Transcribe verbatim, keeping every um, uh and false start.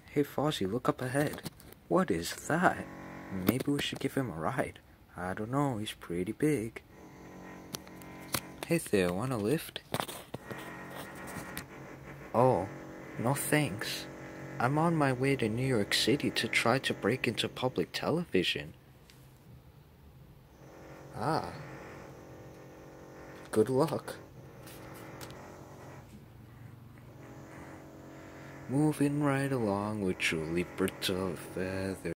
Hey Fozzie, look up ahead. What is that? Maybe we should give him a ride. I don't know, he's pretty big. Hey there, want a lift? Oh, no thanks. I'm on my way to New York City to try to break into public television. Ah. Good luck. Moving right along with Julie Berta Feather.